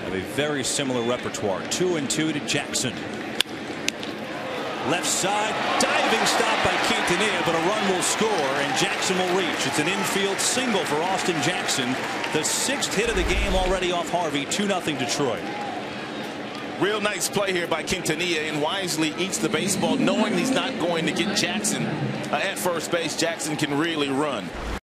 Have a very similar repertoire. 2-2 to Jackson. Left side, diving stop by Quintanilla, but a run will score and Jackson will reach. It's an infield single for Austin Jackson. The 6th hit of the game already off Harvey. 2-0 Detroit. Real nice play here by Quintanilla, and wisely eats the baseball, knowing he's not going to get Jackson at first base. Jackson can really run.